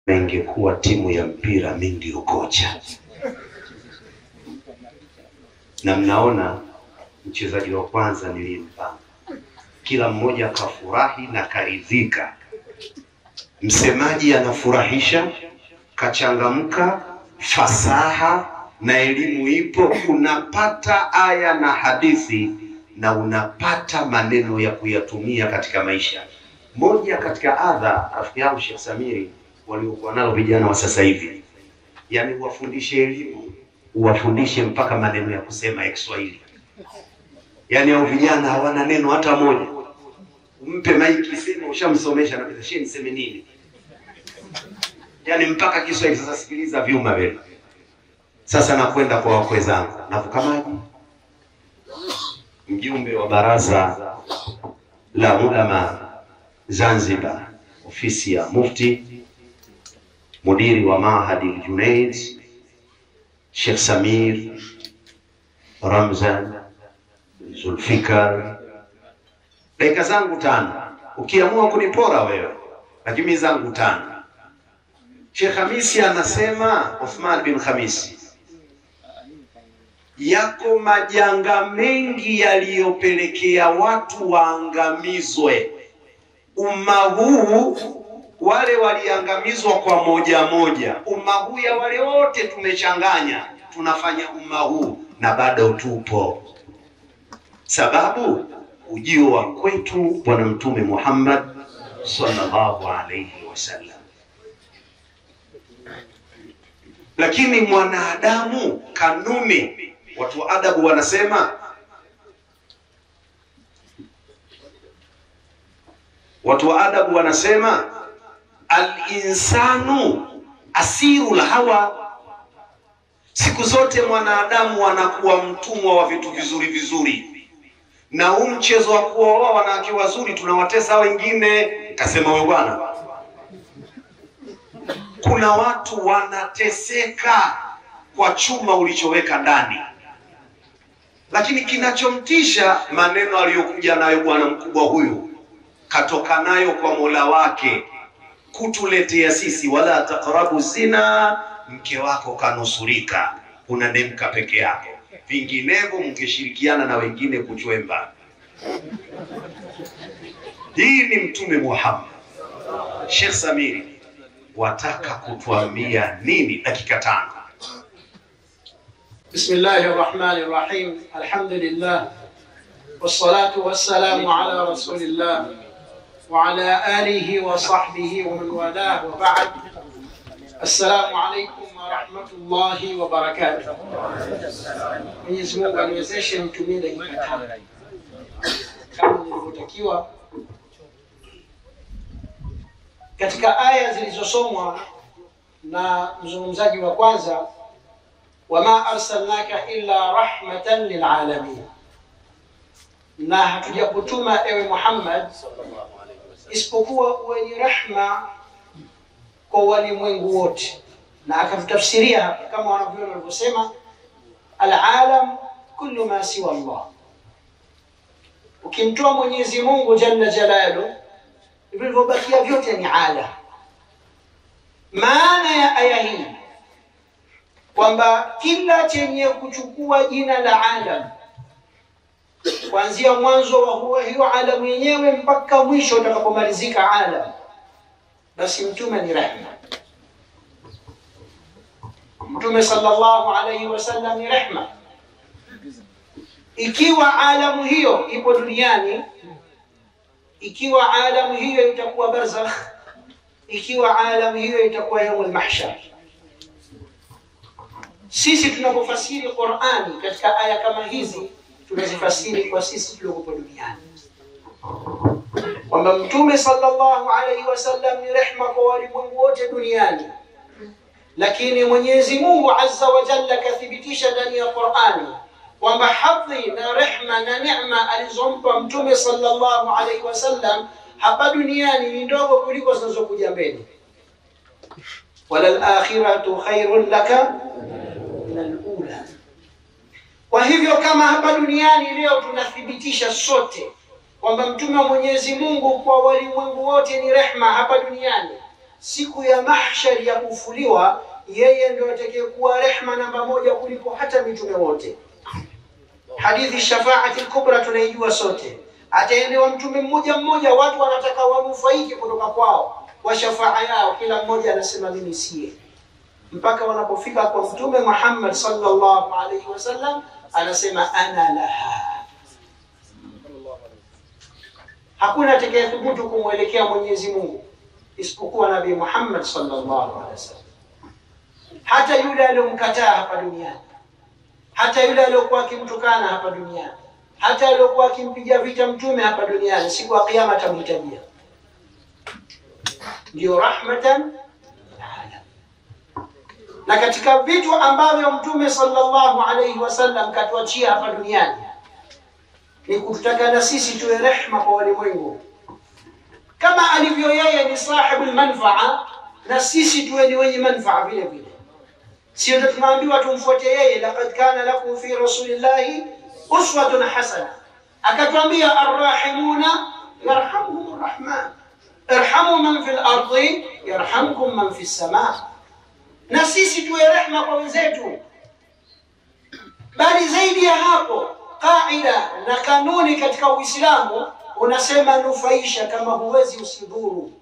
ingekuwa timu ya mpira mimi ndio kocha. Na mnaona mchezaji wa kwanza nilimpanga, kila mmoja kafurahi na karidhika. Msemaji anafurahisha, kachangamka, fasaha na elimu ipo, unapata aya na hadithi na unapata maneno ya kuyatumia katika maisha. Moja katika adha rafiki yangu Sheikh Samiri waliokuwa nalo vijana wa sasa hivi, yani uwafundishe elimu, uwafundishe mpaka maneno ya kusema ya Kiswahili. Yani hao vijana hawana neno hata moja. Umpe maiki sema ushamsomesha na pesa sheni niseme nini? Yani mpaka Kiswahili. Sasa sikiliza vyuma vile. Sasa nakwenda kwa wakwe zangu. Navuka maji. Mjumbe wa baraza la ulama Zanzibar, ofisi ya Mufti, mudiri wa Mahadi al-Junaid, Sheikh Samir Ramzan Zulfikar. Dakika zangu 5. Ukiamua kunipora wewe, lakini zangu 5. Sheikh Khamisi anasema, Uthman bin Khamisi, yako majanga mengi yaliyopelekea watu waangamizwe. Umma huu wale waliangamizwa kwa moja moja. Umma huu ya wale wote tumechanganya, tunafanya umma huu na bado tupo. Sababu ujio wa kwetu Bwana Mtume Muhammad sallallahu alayhi wasallam. Lakini mwanadamu kanuni, watu wa adabu wanasema, al-insanu asirul hawa. Siku zote mwanadamu anakuwa mtumwa wa vitu vizuri vizuri. Na huu mchezo wa kuoa wanawake wazuri tunawatesa wengine. Kasema wewe bwana, kuna watu wanateseka kwa chuma ulichoweka ndani. Lakini kinachomtisha maneno aliyokuja nayo bwana mkubwa huyu, katoka nayo kwa Mola wake kutuletea sisi, wala taqrabu zina, mke wako kanusurika, unanemka peke yako, vinginevyo mngeshirikiana na wengine kuchwemba. Hii ni Mtume Muhammad. Sheikh Samiri, wataka kutuambia nini? Dakika 5. Bismillahirrahmanirrahim. Alhamdulillah. Wassalatu wassalamu ala rasulillah wa ala alihi wa sahbihi wa man walah wa ba'd. Assalamu alaykum wa rahmatullahi wa barakatuh. Mwenyezi Mungu aniwezeshe nitumie dakika 5 kama nilivyotakiwa. Katika aya zilizosomwa na mzungumzaji wa kwanza, wama arsalnaka illa rahmatan lilalamin, na hatujakutuma ewe Muhammad isipokuwa uwe ni rahma kwa walimwengu wote. Na akatafsiria hapa kama wanavyosema, alalam kullu ma siwa Allah. Ukimtoa Mwenyezi Mungu jalla jalalu, vilivyobakia vyote ni alam. Maana ya aya hii kwamba kila chenye kuchukua jina la alam, kuanzia mwanzo wa hiyo alam yenyewe mpaka mwisho utakapomalizika alam, basi mtume ni rehema. Mtume sallallahu alayhi wasallam ni rehema. Ikiwa alamu hiyo ipo duniani, ikiwa alamu hiyo itakuwa barzakh, ikiwa alamu hiyo itakuwa yaumul mahshar. Sisi tunapofasiri Qur'ani katika aya kama hizi, tunazifasiri kwa sisi tuliokuwa duniani, kwamba Mtume sallallahu alayhi wasallam ni rehema kwa walimwengu wote duniani. Lakini Mwenyezi Mungu azza wa jalla kathibitisha ndani ya Qur'ani kwamba hadhi na rehema na neema alizompa Mtume sallallahu alayhi wasallam hapa duniani ni ndogo kuliko zinazokuja mbele. Walal akhiratu khairun laka min al-ula. Kwa hivyo kama hapa duniani leo tunathibitisha sote kwamba mtume wa Mwenyezi Mungu kwa walimwengu wote ni rehema hapa duniani, siku ya mahshari ya kufuliwa, yeye ndio atakayekuwa rehma namba moja kuliko hata mitume wote. Hadithi shafaati al-kubra tunaijua sote. Ataendewa mtume mmoja mmoja, watu wanataka wanufaike kutoka kwao kwa shafaa yao, kila mmoja anasema mimi siye, mpaka wanapofika kwa mtume Muhammad sallallahu alaihi wasallam anasema ana laha. Hakuna atakayethubutu kumwelekea Mwenyezi Mungu isipokuwa Nabii Muhammad sallallahu alaihi wasallam. Hata yule aliyomkataa hapa duniani, hata yule aliyokuwa akimtukana hapa duniani, hata aliyokuwa akimpiga vita mtume hapa duniani, siku ya kiyama atamhitajia. Ndio rahmatan alamin. Na katika vitu ambavyo mtume sallallahu alaihi wasallam katuachia hapa duniani ni kututaka na sisi tuwe rehma kwa walimwengu. Kama alivyo yeye ni sahibul manfaa, na sisi tuwe ni wenye manfaa vile vile. Sio tunaambiwa tumfuate yeye, laqad kana lakum fi rasulillahi uswatun hasana. Akatuambia arrahimuna yarhamuhumur rahman, irhamu man fil ardi yarhamkum man fis samaa. Na sisi tuwe rehma kwa wenzetu. Bali zaidi ya hapo, kaida na kanuni katika Uislamu unasema nufaisha, kama huwezi usidhuru.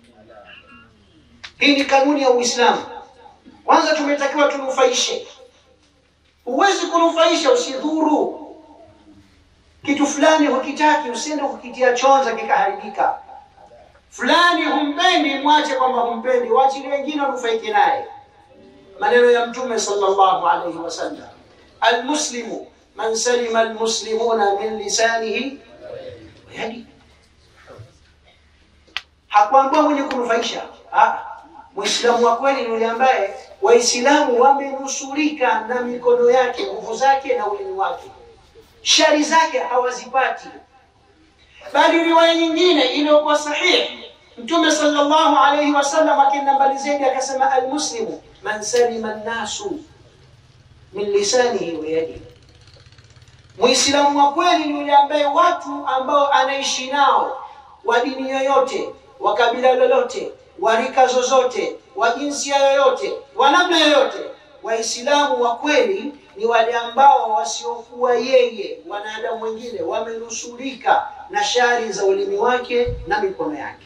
Hii ni kanuni ya Uislamu. Kwanza tumetakiwa tunufaishe. Huwezi kunufaisha usidhuru. Kitu fulani hukitaki, usiende kukitia chonza kikaharibika. Fulani humpendi, mwache kwamba humpendi, waache wengine wanufaike naye. Maneno ya Mtume sallallahu alaihi wasallam, almuslimu man salima almuslimuna min lisanihi wa yadihi. Hakuambiwa mwenye kunufaisha. Muislamu wa kweli ni yule ambaye Waislamu wamenusurika na mikono yake, nguvu zake na ulimi wake, shari zake hawazipati. Bali riwaya nyingine iliyokuwa sahihi, Mtume sallallahu alaihi wasallam akenda mbali zaidi akasema almuslimu man salima an-nasu min lisanihi wa yadihi. Muislamu wa kweli ni yule ambaye watu ambao anaishi nao, wa dini yoyote, wa kabila lolote, wa rika zozote, wa jinsia yoyote, wa namna yoyote, Waislamu wa kweli ni wale ambao wasiokuwa yeye, wanadamu wengine wamenusurika na shari za ulimi wake na mikono yake.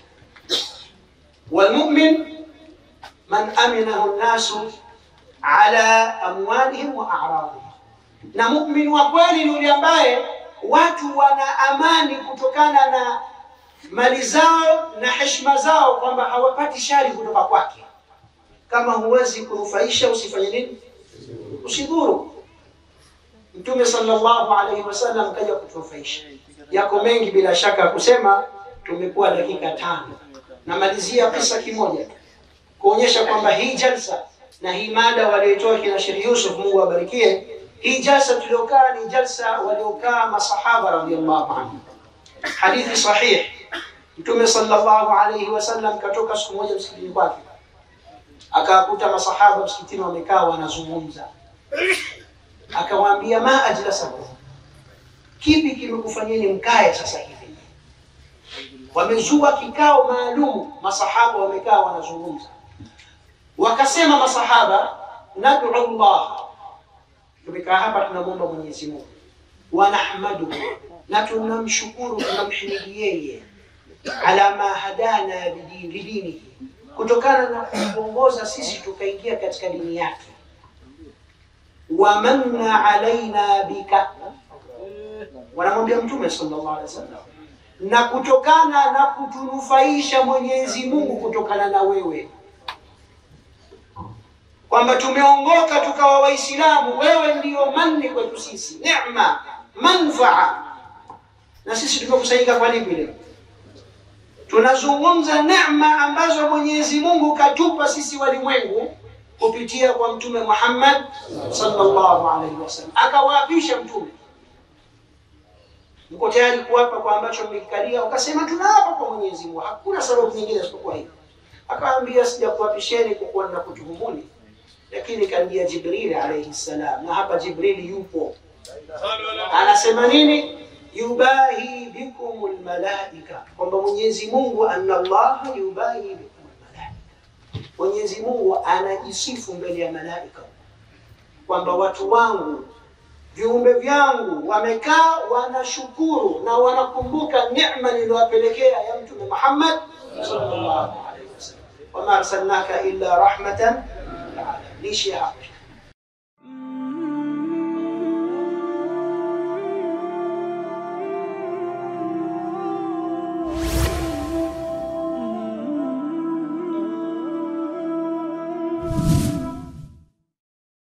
Walmu'min man aminahu an-nasu ala amwalihim wa a'radihim. Na mu'min wa kweli ni yule ambaye watu wana amani kutokana na mali zao na heshima zao, kwamba hawapati shari kutoka kwake. Kama huwezi kunufaisha usifanye nini? Usidhuru. Mtume sallallahu alaihi wasallam kaja kutunufaisha. Yako mengi bila shaka kusema, tumekuwa dakika 5. Namalizia kisa kimoja kuonyesha kwamba hii jalsa na hii mada waliotoa kina Sheikh Yusuf, Mungu awabarikie, hii jalsa tuliokaa ni jalsa waliokaa masahaba radhiyallahu anhu. Hadithi sahih, Mtume sallallahu alaihi wasallam katoka siku moja msikitini kwake, akakuta masahaba msikitini wamekaa wanazungumza. Akawaambia, ma ajlasakum, kipi kimekufanyeni mkae sasa hivi? Wamezua kikao maalum, masahaba wamekaa wanazungumza. Wakasema masahaba, nad'u Allah, tumekaa hapa tunamwomba Mwenyezi Mungu, wa nahmaduhu, na tunamshukuru, tunamhimidi yeye, ala ma hadana bidinihi, kutokana na kuongoza sisi tukaingia katika dini yake. Wa manna alaina bika, wanamwambia Mtume sallallahu alaihi wasallam, na kutokana na kutunufaisha Mwenyezi Mungu kutokana na wewe, kwamba tumeongoka tukawa Waislamu, wewe ndiyo manni kwetu sisi, neema, manfaa. Na sisi tumekusanyika kwa nini leo? Tunazungumza neema ambazo Mwenyezi Mungu katupa sisi walimwengu kupitia kwa Mtume Muhammad sallallahu alaihi wasallam. Akawaapisha Mtume, mko tayari kuapa kwa ambacho mmekikalia? Ukasema tunaapa kwa Mwenyezi Mungu, hakuna sababu nyingine isipokuwa hiyo. Akawaambia, sijakuapisheni kwa kuwa na kutuhumuni, lakini kanjia Jibril alayhi salam, na hapa Jibril yupo. Anasema nini? Yubahi bikumul malaika, kwamba Mwenyezi Mungu, anna Allah yubahi bikumul malaika, Mwenyezi Mungu anajisifu mbele ya malaika kwamba watu wangu, viumbe vyangu wamekaa wanashukuru na wanakumbuka neema niliyowapelekea ya Mtume Muhammad sallallahu alaihi wasallam. Wama arsalnaka illa rahmatan lil alamin.